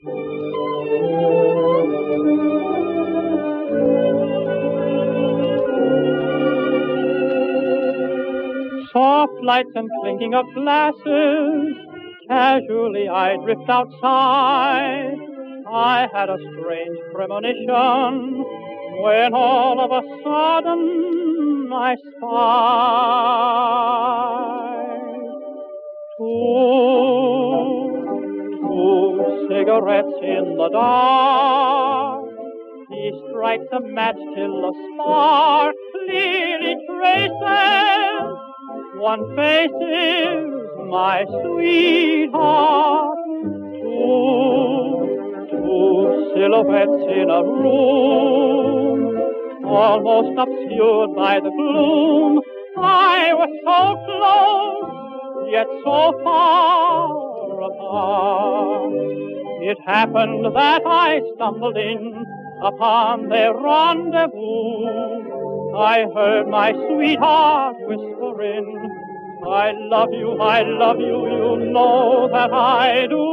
Soft lights and clinking of glasses, casually I drift outside. I had a strange premonition when all of a sudden I spied two cigarettes in the dark. He strikes a match till a spark clearly traces one face is my sweetheart. Two silhouettes in a room, almost obscured by the gloom. I was so close, yet so far apart. It happened that I stumbled in upon their rendezvous. I heard my sweetheart whispering, I love you, you know that I do.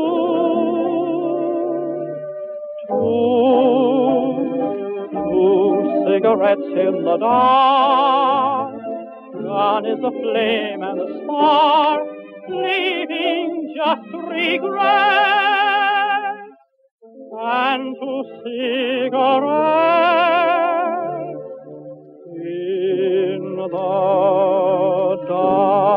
Two cigarettes in the dark, gone is the flame and the spark, leaving just regret and two cigarettes in the dark.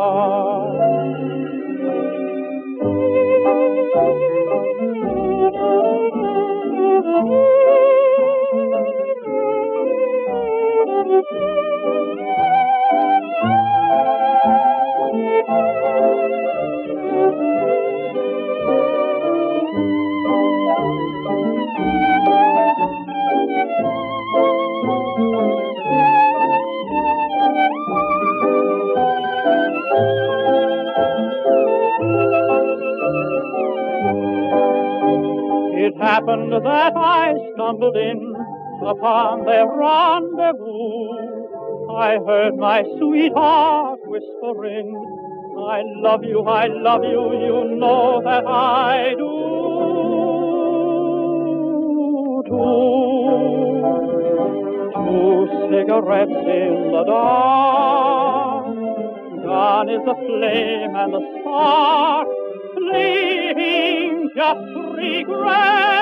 It happened that I stumbled in upon their rendezvous. I heard my sweetheart whispering, I love you, you know that I do. Two cigarettes in the dark, gone is the flame and the spark, leaving just regret